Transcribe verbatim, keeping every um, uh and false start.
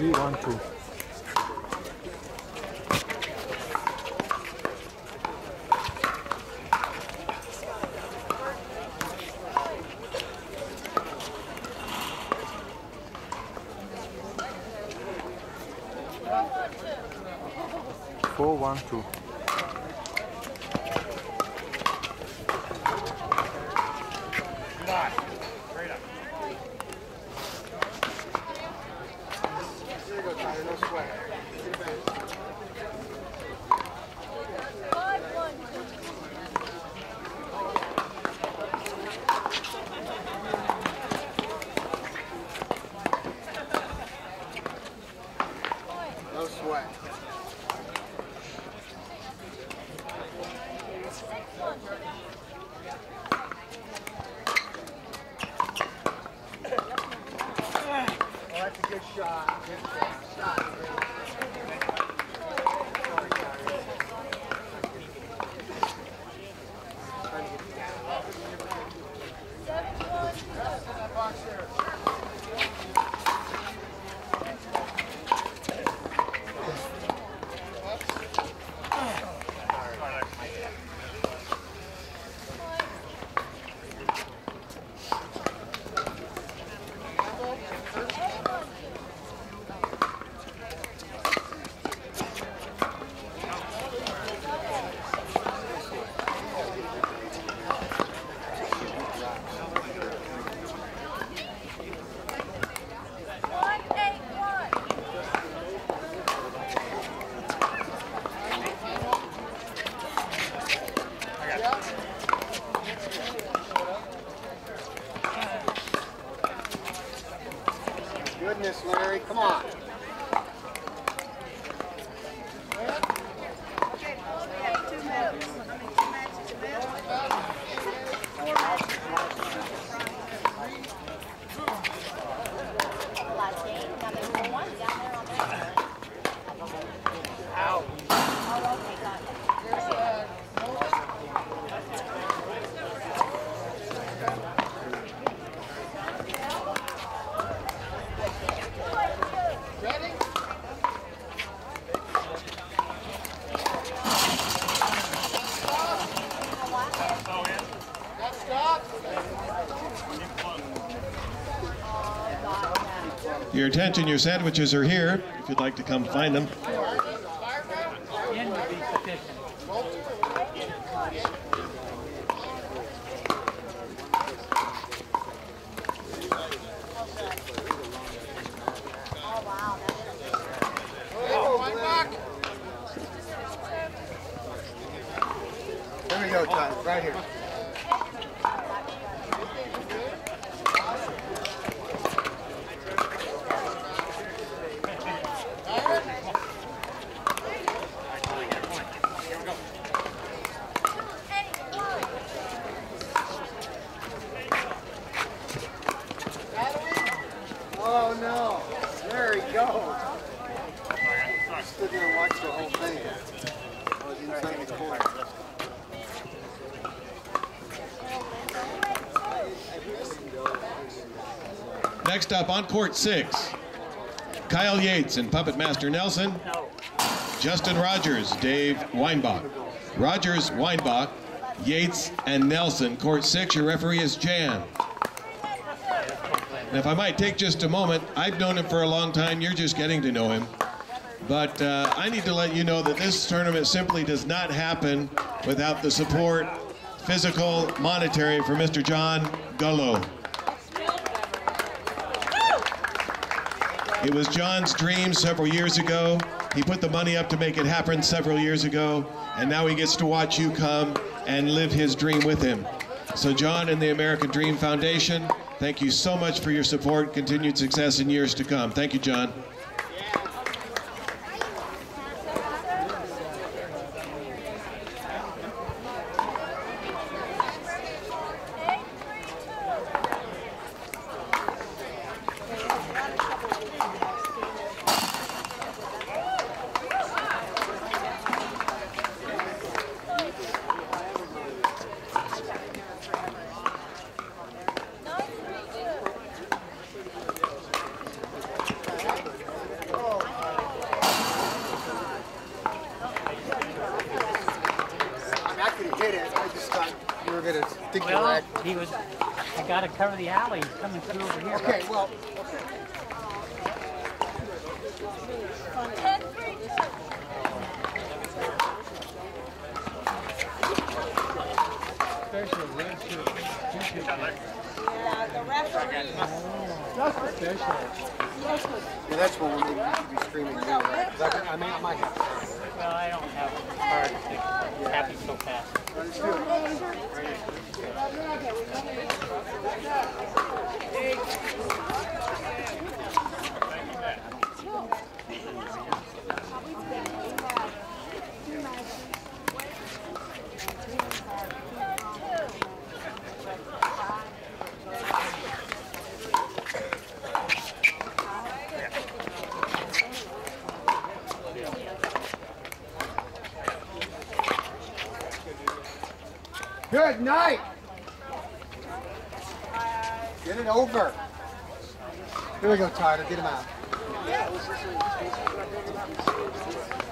three one two. Four one two. No sweat. Well, that's a good shot. Good shot. Goodness, Larry, come on. Your attention, your sandwiches are here, if you'd like to come find them. There we go, Todd, right here. Oh no, there he goes. I stood there and watched the whole thing. I was inside the corner. Next up on court six, Kyle Yates and Puppet Master Nelson, Justin Rogers, Dave Weinbach. Rogers, Weinbach, Yates, and Nelson. Court six, your referee is Jan. And if I might take just a moment, I've known him for a long time, you're just getting to know him. But uh, I need to let you know that this tournament simply does not happen without the support, physical, monetary, for Mister John Gullo. It was John's dream several years ago. He put the money up to make it happen several years ago, and now he gets to watch you come and live his dream with him. So John and the American Dream Foundation, thank you so much for your support, continued success in years to come. Thank you, John. gonna think you're Well, right. he was. I got to cover the alley. He's coming through over here. Okay, well, okay. Special red shirt. Yeah, the referee. Just a special. Yeah, that's what we need to be screaming. Because I, can- I mean, I might have. Well, I don't have a card to happy so fast. Let's do it. Good night. Get it over. Here we go, Tyler. Get him out.